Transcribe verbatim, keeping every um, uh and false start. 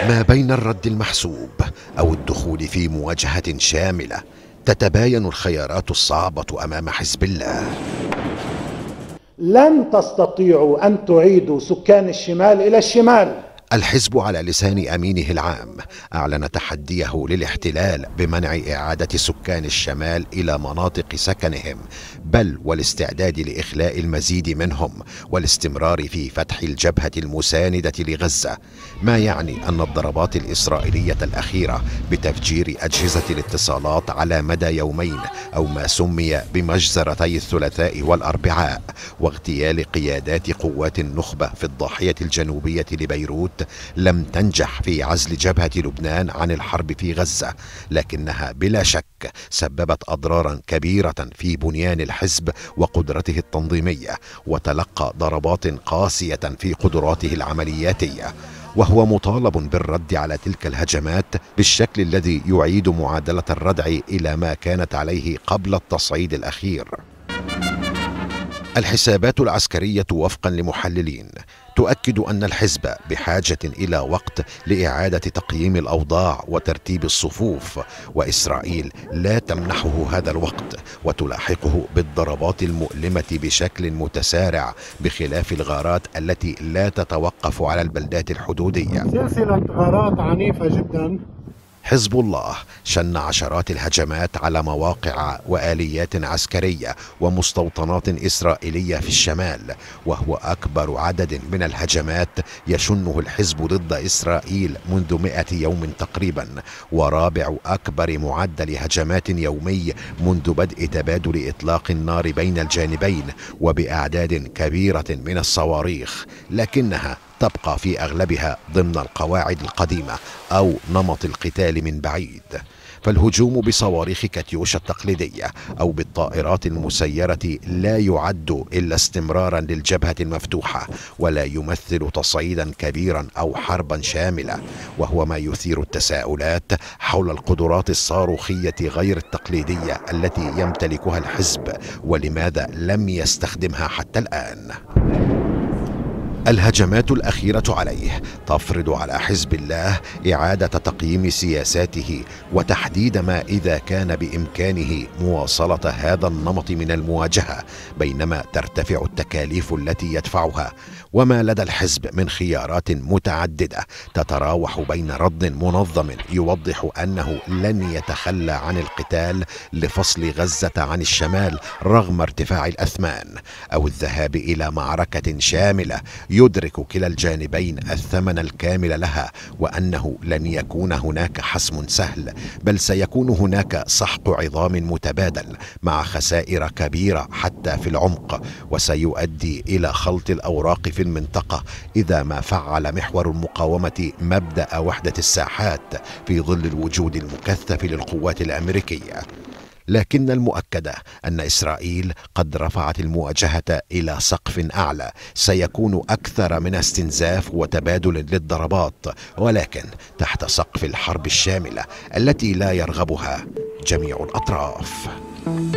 ما بين الرد المحسوب أو الدخول في مواجهة شاملة، تتباين الخيارات الصعبة أمام حزب الله. لن تستطيعوا أن تعيدوا سكان الشمال إلى الشمال. الحزب على لسان أمينه العام أعلن تحديه للاحتلال بمنع إعادة سكان الشمال إلى مناطق سكنهم، بل والاستعداد لإخلاء المزيد منهم والاستمرار في فتح الجبهة المساندة لغزة، ما يعني أن الضربات الإسرائيلية الأخيرة بتفجير أجهزة الاتصالات على مدى يومين، أو ما سمي بمجزرتي الثلاثاء والأربعاء، واغتيال قيادات قوات النخبة في الضاحية الجنوبية لبيروت، لم تنجح في عزل جبهة لبنان عن الحرب في غزة، لكنها بلا شك سببت أضرارا كبيرة في بنيان الحزب وقدرته التنظيمية، وتلقى ضربات قاسية في قدراته العملياتية، وهو مطالب بالرد على تلك الهجمات بالشكل الذي يعيد معادلة الردع إلى ما كانت عليه قبل التصعيد الأخير. الحسابات العسكرية وفقا لمحللين تؤكد أن الحزب بحاجة إلى وقت لإعادة تقييم الأوضاع وترتيب الصفوف، وإسرائيل لا تمنحه هذا الوقت وتلاحقه بالضربات المؤلمة بشكل متسارع، بخلاف الغارات التي لا تتوقف على البلدات الحدودية. سلسلة غارات عنيفة جدا. حزب الله شن عشرات الهجمات على مواقع وآليات عسكرية ومستوطنات إسرائيلية في الشمال، وهو أكبر عدد من الهجمات يشنه الحزب ضد إسرائيل منذ مئة يوم تقريبا، ورابع أكبر معدل هجمات يومي منذ بدء تبادل إطلاق النار بين الجانبين، وبأعداد كبيرة من الصواريخ، لكنها تبقى في أغلبها ضمن القواعد القديمة أو نمط القتال من بعيد. فالهجوم بصواريخ كاتيوشا التقليدية أو بالطائرات المسيرة لا يعد إلا استمرارا للجبهة المفتوحة، ولا يمثل تصعيدا كبيرا أو حربا شاملة، وهو ما يثير التساؤلات حول القدرات الصاروخية غير التقليدية التي يمتلكها الحزب، ولماذا لم يستخدمها حتى الآن. الهجمات الأخيرة عليه تفرض على حزب الله إعادة تقييم سياساته وتحديد ما إذا كان بإمكانه مواصلة هذا النمط من المواجهة، بينما ترتفع التكاليف التي يدفعها، وما لدى الحزب من خيارات متعددة تتراوح بين رد منظم يوضح أنه لن يتخلى عن القتال لفصل غزة عن الشمال رغم ارتفاع الأثمان، أو الذهاب إلى معركة شاملة يدرك كلا الجانبين الثمن الكامل لها، وأنه لن يكون هناك حسم سهل، بل سيكون هناك سحق عظام متبادل مع خسائر كبيرة حتى في العمق، وسيؤدي إلى خلط الأوراق في المنطقة إذا ما فعل محور المقاومة مبدأ وحدة الساحات في ظل الوجود المكثف للقوات الأمريكية. لكن المؤكد أن إسرائيل قد رفعت المواجهة إلى سقف أعلى سيكون أكثر من استنزاف وتبادل للضربات، ولكن تحت سقف الحرب الشاملة التي لا يرغبها جميع الأطراف.